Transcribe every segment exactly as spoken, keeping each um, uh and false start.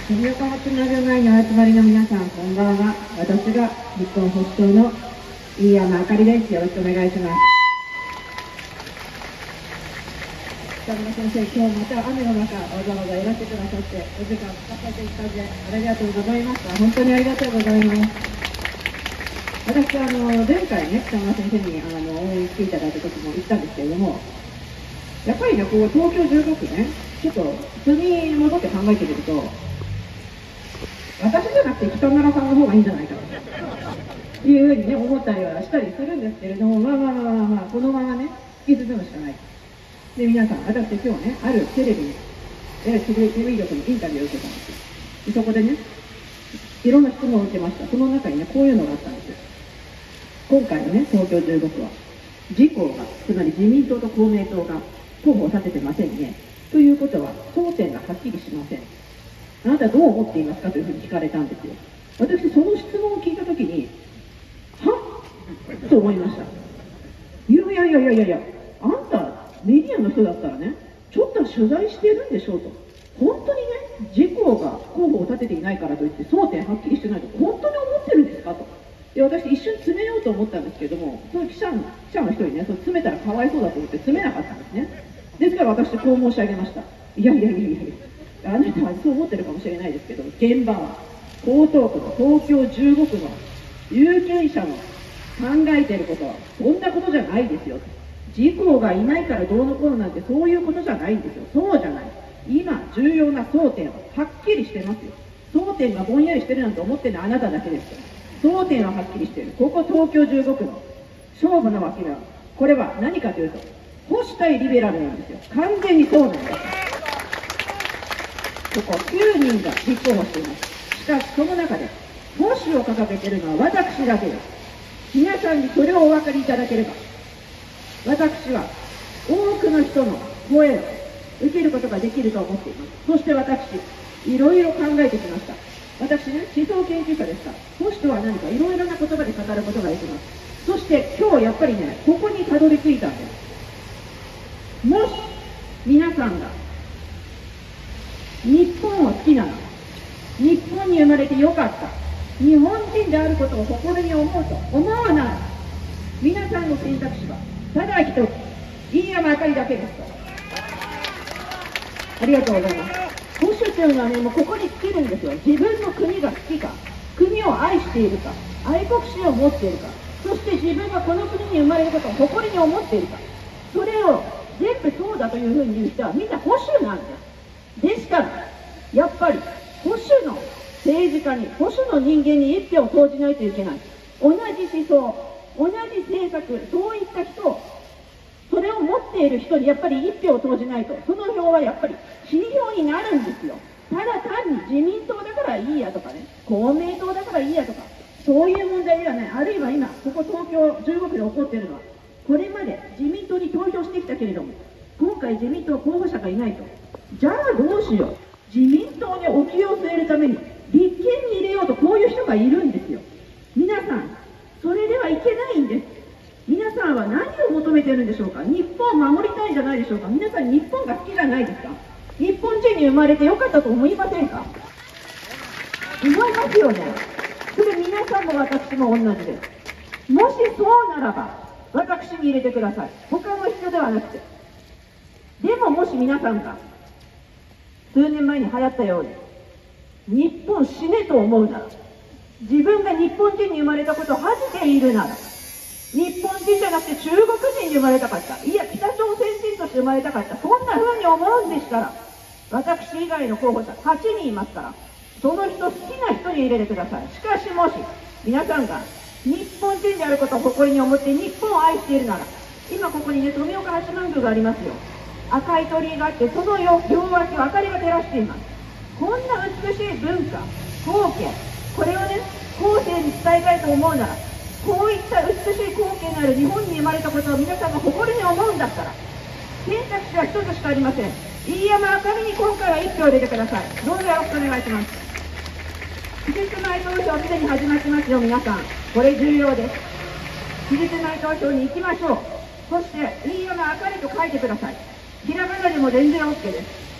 富岡発の病前にお集まりの皆さん、こんばんは。私が日本保守党の飯山あかりです。よろしくお願いします。北村先生、今日また雨の中、わざわざいらしてくださって、お時間使わせていただいてありがとうございました。本当にありがとうございます。私、あの前回ね、北村先生にあの応援していただいた時も言ったんですけれども、やっぱりね、こう東京じゅうごくね、ちょっと普通に戻って考えてみると、私じゃなくて北村さんの方がいいんじゃないかというふうにね、思ったりはしたりするんですけれども、まあまあまあまあ、まあ、このままね、引き進むしかない。で、皆さん、私今日ね、あるテレビに、テレビ局にインタビューを受けたんですよ。でそこでね、いろんな質問を受けました。その中にね、こういうのがあったんですよ。今回のね、東京じゅうごくは、自公が、つまり自民党と公明党が候補を立ててませんね。ということは、争点がはっきりしません。あなたどう思っていますかというふうに聞かれたんですよ。私、その質問を聞いたときに、はっと思いました。いやいやいやいやいやいや、あんた、メディアの人だったらね、ちょっと取材してるんでしょうと。本当にね、自公が候補を立てていないからといって、争点はっきりしてないと、本当に思ってるんですかと。で、私、一瞬詰めようと思ったんですけれども、その記者の記者の人にね、それ詰めたらかわいそうだと思って詰めなかったんですね。ですから私、こう申し上げました。いやいやいやいやいや。あなたはそう思ってるかもしれないですけど、現場は江東区の東京じゅうごくの有権者の考えていることはそんなことじゃないですよ。自公がいないからどうのこうのなんてそういうことじゃないんですよ。そうじゃない。今重要な争点ははっきりしてますよ。争点がぼんやりしてるなんて思ってるのはあなただけですから。争点ははっきりしている。ここ東京じゅうごくの勝負のわけは、これは何かというと保守対リベラルなんですよ。完全にそうなんです。ここきゅうにんが立候補しています。しかしその中で保守を掲げているのは私だけです。皆さんにそれをお分かりいただければ、私は多くの人の声を受けることができると思っています。そして私、いろいろ考えてきました。私ね、思想研究者ですから、保守とは何かいろいろな言葉で語ることができます。そして今日やっぱりね、ここにたどり着いたんです。もし皆さんが日本を好きなの、日本に生まれてよかった、日本人であることを誇りに思うと思わない、皆さんの選択肢はただ一つ、飯山あかりだけですと。ありがとうございます。保守というのはね、もうここに尽きるんですよ。自分の国が好きか、国を愛しているか、愛国心を持っているか、そして自分がこの国に生まれることを誇りに思っているか、それを全部そうだというふうに言う人はみんな保守なんです。ですから、やっぱり保守の政治家に、保守の人間に一票を投じないといけない。同じ思想、同じ政策、そういった人、それを持っている人にやっぱり一票を投じないと、その票はやっぱり死に票になるんですよ。ただ単に自民党だからいいやとかね、公明党だからいいやとか、そういう問題ではない。あるいは今、ここ東京じゅうごくで起こっているのは、これまで自民党に投票してきたけれども、今回自民党候補者がいないと。じゃあどうしよう。自民党にお気を据えるために立憲に入れようと、こういう人がいるんですよ。皆さん、それではいけないんです。皆さんは何を求めてるんでしょうか。日本を守りたいんじゃないでしょうか。皆さん日本が好きじゃないですか。日本人に生まれてよかったと思いませんか。思いますよね。それ皆さんも私も同じです。もしそうならば私に入れてください。他の人ではなくて。でももし皆さんが数年前に流行ったように日本死ねと思うなら、自分が日本人に生まれたことを恥じているなら、日本人じゃなくて中国人に生まれたかった、いや北朝鮮人として生まれたかった、そんな風に思うんでしたら、私以外の候補者はちにんいますから、その人好きな人に入れてください。しかしもし皆さんが日本人であることを誇りに思って日本を愛しているなら、今ここにね、富岡八幡宮がありますよ。赤い鳥居があって、その両脇を明かりが照らしています。こんな美しい文化、光景、これをね、後世に伝えたいと思うなら、こういった美しい光景のある日本に生まれたことを皆さんが誇りに思うんだったら、選択肢は一つしかありません。飯山あかりに今回は一票入れてください。どうぞよろしくお願いします。期日前投票すでに始まってますよ、皆さん。これ重要です。期日前投票に行きましょう。そして飯山あかりと書いてください。ひらがなでも全然 OK です。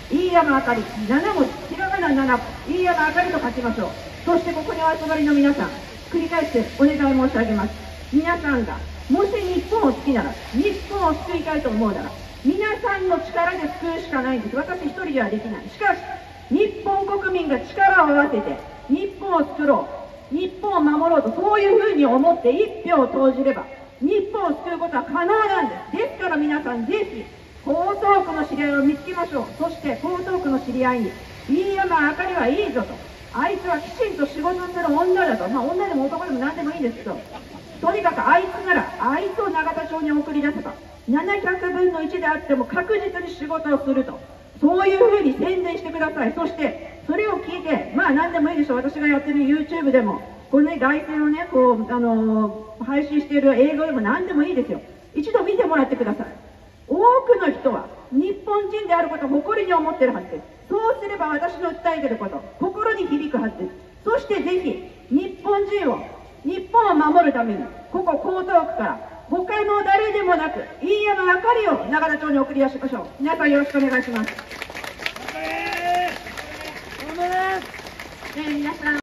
飯山あかり、なな文字、ひらがなななこ、飯山あかりと書きましょう。そしてここにお集まりの皆さん、繰り返してお願い申し上げます。皆さんが、もし日本を好きなら、日本を救いたいと思うなら、皆さんの力で救うしかないんです。私一人ではできない。しかし、日本国民が力を合わせて、日本を作ろう、日本を守ろうと、そういうふうに思って一票を投じれば、日本を救うことは可能なんです。ですから皆さん、ぜひ、江東区の知り合いを見つけましょう。そして、江東区の知り合いに、飯山あかりはいいぞと。あいつはきちんと仕事する女だと。まあ、女でも男でも何でもいいんですけど、とにかくあいつなら、あいつを永田町に送り出せば、ななひゃくぶんのいちであっても確実に仕事をすると。そういうふうに宣伝してください。そして、それを聞いて、まあ何でもいいでしょう。私がやってる YouTube でも、このね、外線をね、こう、あのー、配信している映像でも何でもいいですよ。一度見てもらってください。多くの人は、日本人であることを誇りに思ってるはずです。そうすれば私の訴えてること、心に響くはずです。そしてぜひ、日本人を、日本を守るために、ここ江東区から、他の誰でもなく、飯山あかりを永田町に送り出しましょう。皆さんよろしくお願いします。えー、皆さん